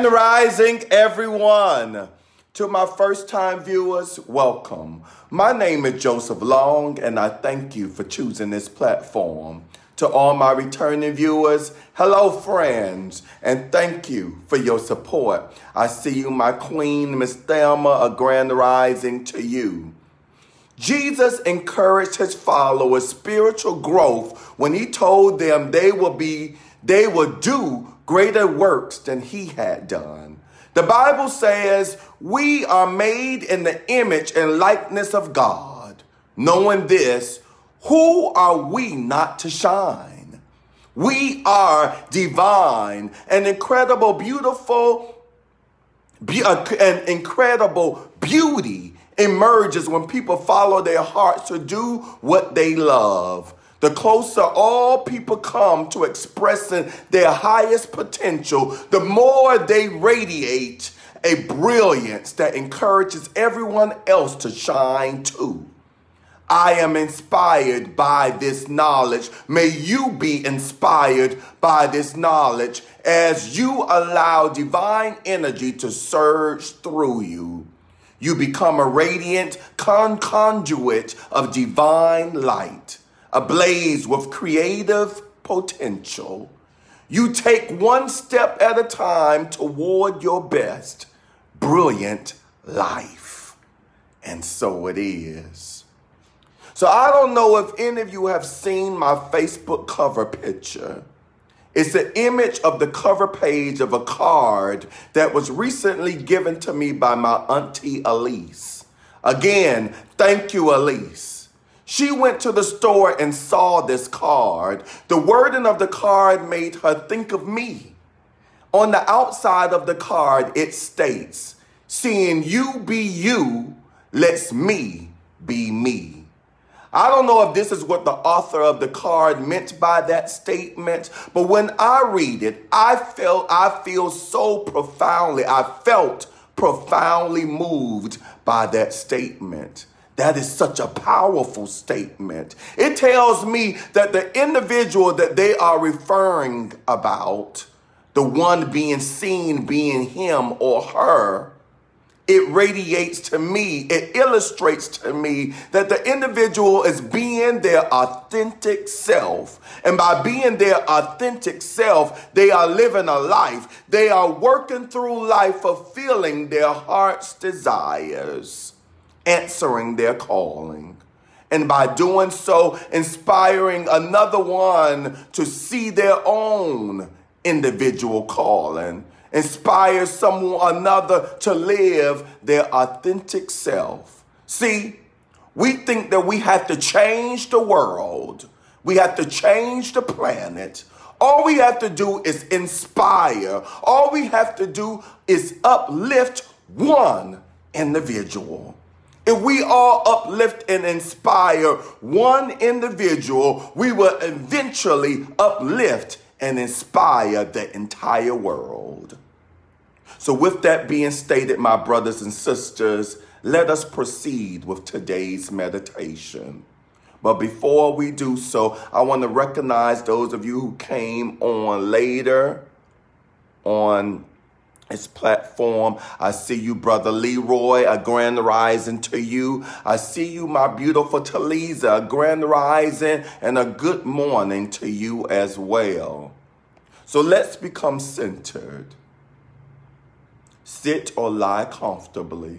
Grand Rising, everyone. To my first-time viewers, welcome. My name is Joseph Long, and I thank you for choosing this platform. To all my returning viewers, hello, friends, and thank you for your support. I see you, my queen, Miss Thelma, a grand rising to you. Jesus encouraged his followers' spiritual growth when he told them they would do greater works than he had done. The Bible says we are made in the image and likeness of God. Knowing this, who are we not to shine? We are divine and incredible beauty emerges when people follow their hearts to do what they love. The closer all people come to expressing their highest potential, the more they radiate a brilliance that encourages everyone else to shine too. I am inspired by this knowledge. May you be inspired by this knowledge as you allow divine energy to surge through you. You become a radiant conduit of divine light, ablaze with creative potential. You take one step at a time toward your best, brilliant life. And so it is. So I don't know if any of you have seen my Facebook cover picture. It's an image of the cover page of a card that was recently given to me by my auntie Elise. Again, thank you, Elise. She went to the store and saw this card. The wording of the card made her think of me. On the outside of the card, it states, "Seeing you be you lets me be me." I don't know if this is what the author of the card meant by that statement, but when I read it, I felt profoundly moved by that statement. That is such a powerful statement. It tells me that the individual that they are referring about, the one being seen being him or her, it radiates to me, it illustrates to me that the individual is being their authentic self. And by being their authentic self, they are living a life. They are working through life, fulfilling their heart's desires, answering their calling. And by doing so, inspiring another one to see their own individual calling. Inspire another to live their authentic self. See, we think that we have to change the world. We have to change the planet. All we have to do is inspire. All we have to do is uplift one individual. If we all uplift and inspire one individual, we will eventually uplift and inspire the entire world. So with that being stated, my brothers and sisters, let us proceed with today's meditation. But before we do so, I want to recognize those of you who came on later on this platform. I see you, Brother Leroy, a grand rising to you. I see you, my beautiful Talisa, a grand rising and a good morning to you as well. So let's become centered. Sit or lie comfortably.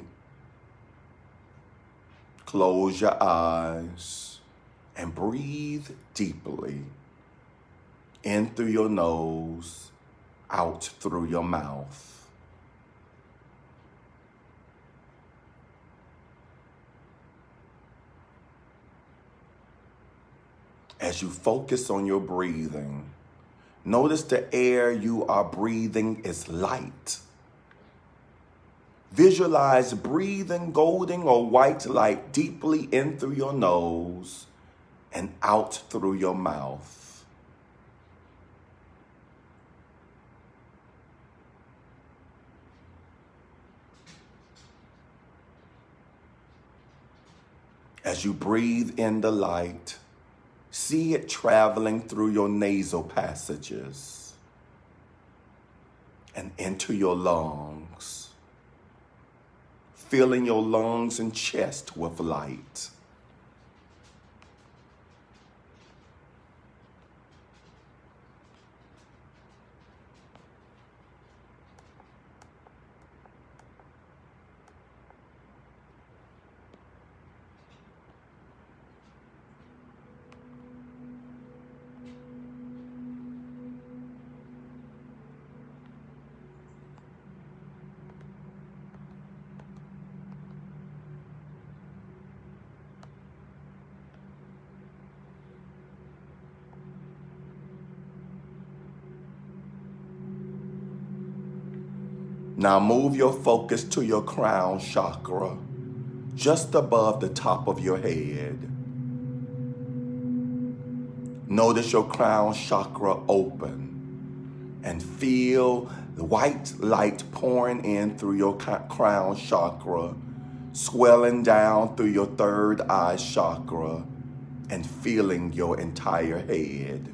Close your eyes and breathe deeply. In through your nose, out through your mouth. As you focus on your breathing, notice the air you are breathing is light. Visualize breathing golden or white light deeply in through your nose and out through your mouth. As you breathe in the light, see it traveling through your nasal passages. and into your lungs, filling your lungs and chest with light. Now move your focus to your crown chakra, just above the top of your head. Notice your crown chakra open and feel the white light pouring in through your crown chakra, swelling down through your third eye chakra and filling your entire head.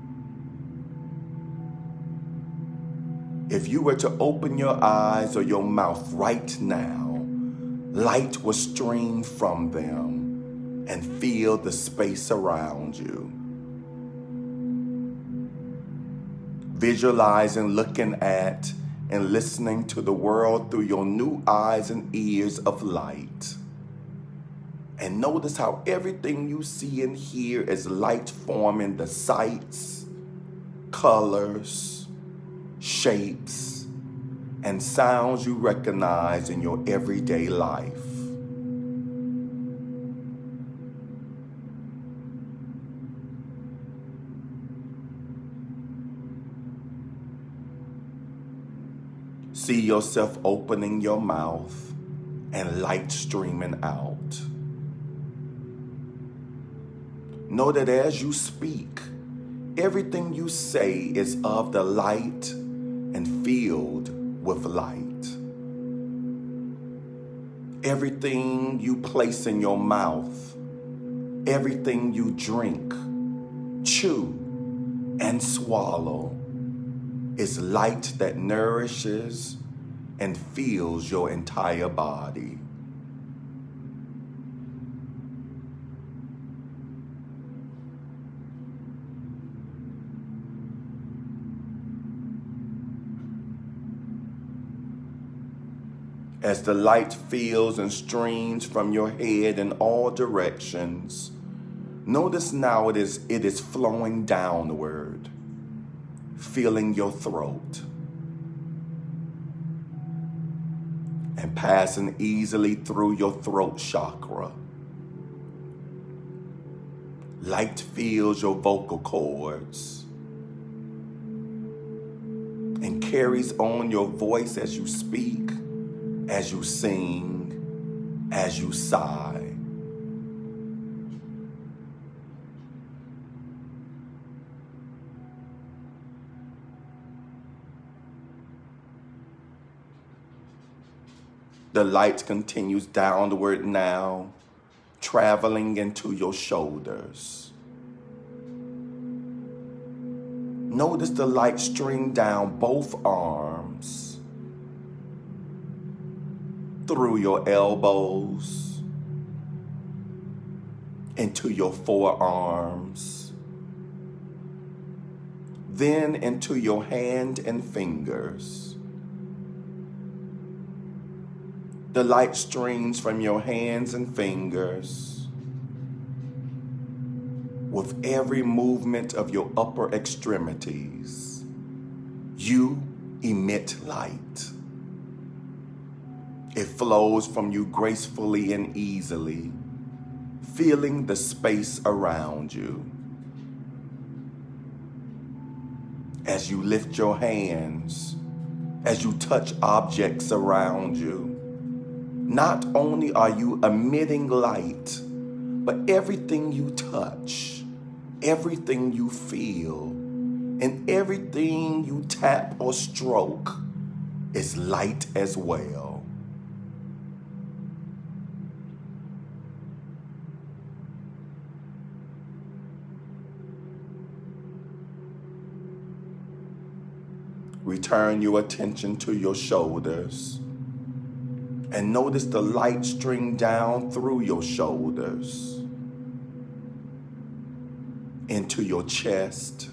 If you were to open your eyes or your mouth right now, light will stream from them and fill the space around you. Visualizing, looking at, and listening to the world through your new eyes and ears of light. And notice how everything you see and hear is light forming the sights, colors, shapes, and sounds you recognize in your everyday life. See yourself opening your mouth and light streaming out. Know that as you speak, everything you say is of the light and filled with light. Everything you place in your mouth, everything you drink, chew, and swallow is light that nourishes and fills your entire body. As the light fills and streams from your head in all directions, notice now it is flowing downward, filling your throat and passing easily through your throat chakra. Light fills your vocal cords and carries on your voice as you speak, as you sing, as you sigh. The light continues downward now, traveling into your shoulders. Notice the light stream down both arms, through your elbows, into your forearms, then into your hand and fingers. The light streams from your hands and fingers with every movement of your upper extremities. You emit light. It flows from you gracefully and easily, filling the space around you. As you lift your hands, as you touch objects around you, not only are you emitting light, but everything you touch, everything you feel, and everything you tap or stroke is light as well. Return your attention to your shoulders and notice the light stream down through your shoulders into your chest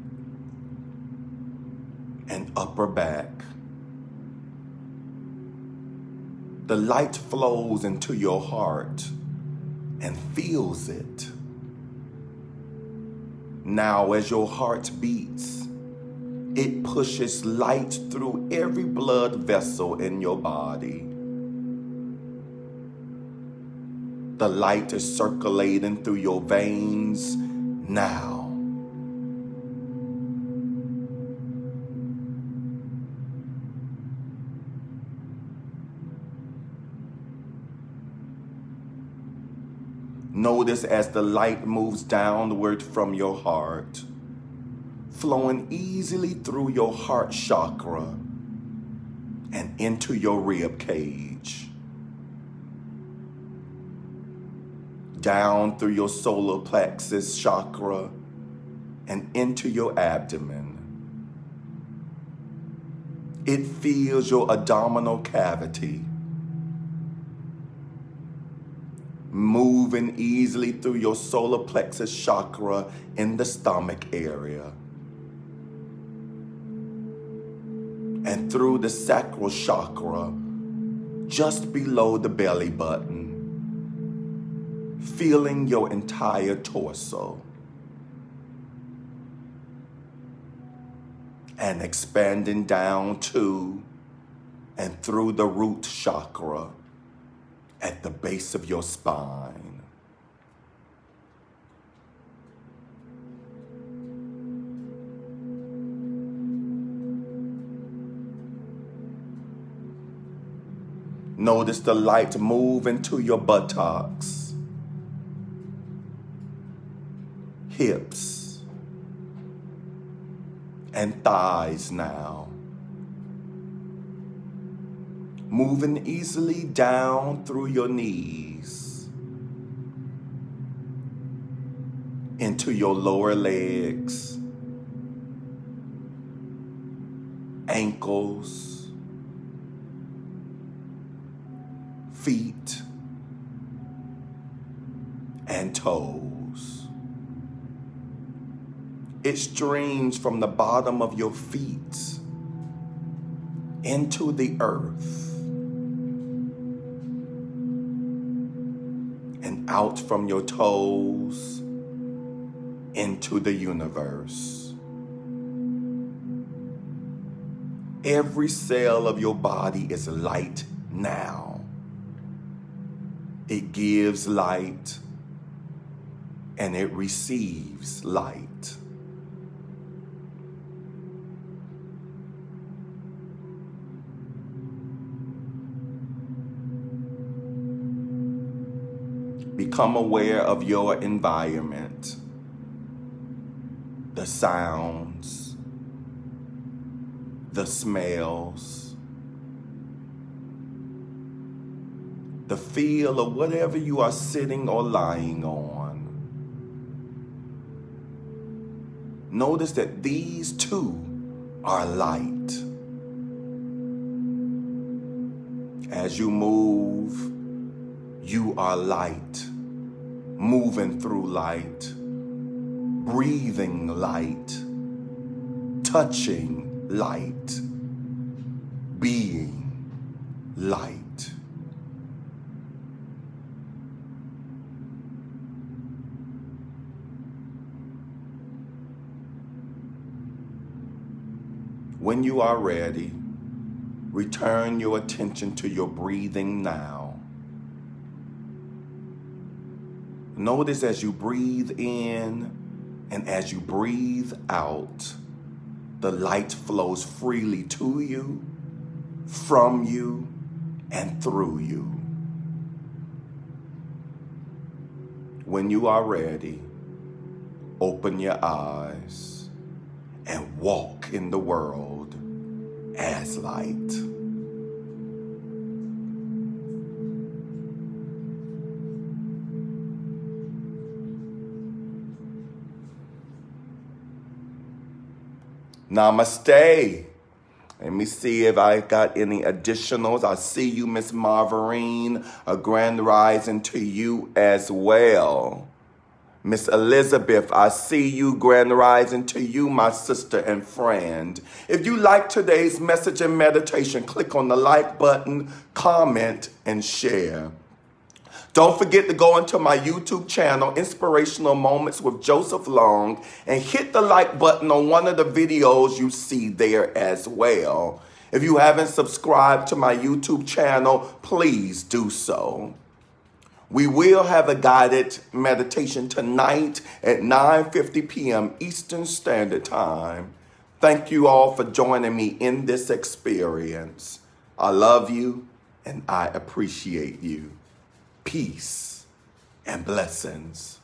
and upper back. The light flows into your heart and fills it. Now, as your heart beats, it pushes light through every blood vessel in your body. The light is circulating through your veins now. Notice as the light moves downward from your heart, flowing easily through your heart chakra and into your rib cage, down through your solar plexus chakra and into your abdomen. It fills your abdominal cavity, moving easily through your solar plexus chakra in the stomach area and through the sacral chakra just below the belly button, feeling your entire torso and expanding down to and through the root chakra at the base of your spine. Notice the light move into your buttocks, hips, and thighs now. Moving easily down through your knees, into your lower legs, ankles, feet, and toes. It streams from the bottom of your feet into the earth and out from your toes into the universe. Every cell of your body is light now. It gives light and it receives light. Become aware of your environment, the sounds, the smells, the feel of whatever you are sitting or lying on. Notice that these too are light. As you move, you are light, moving through light, breathing light, touching light, being light. When you are ready, return your attention to your breathing now. Notice as you breathe in and as you breathe out, the light flows freely to you, from you, and through you. When you are ready, open your eyes and walk in the world as light. Namaste. Let me see if I got any additionals. I see you, Miss Marverine. A grand rising to you as well. Miss Elizabeth, I see you, grand rising to you, my sister and friend. If you like today's message and meditation, click on the like button, comment, and share. Don't forget to go into my YouTube channel, Inspirational Moments with Joseph Long, and hit the like button on one of the videos you see there as well. If you haven't subscribed to my YouTube channel, please do so. We will have a guided meditation tonight at 9:50 p.m. Eastern Standard Time. Thank you all for joining me in this experience. I love you and I appreciate you. Peace and blessings.